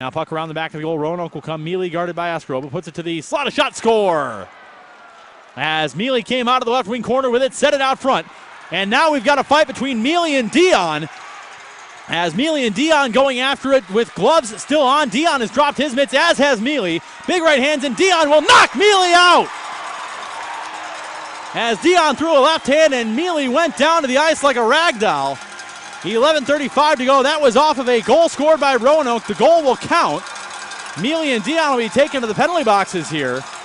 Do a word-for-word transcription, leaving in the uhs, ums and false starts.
Now puck around the back of the goal. Roanoke will come. Mele guarded by Escrow, puts it to the slot. A shot, score! As Mele came out of the left wing corner with it, set it out front. And now we've got a fight between Mele and Dion. As Mele and Dion going after it with gloves still on. Dion has dropped his mitts, as has Mele. Big right hands, and Dion will knock Mele out! As Dion threw a left hand, and Mele went down to the ice like a rag doll. eleven thirty-five to go. That was off of a goal scored by Roanoke. The goal will count. Mele and Dion will be taken to the penalty boxes here.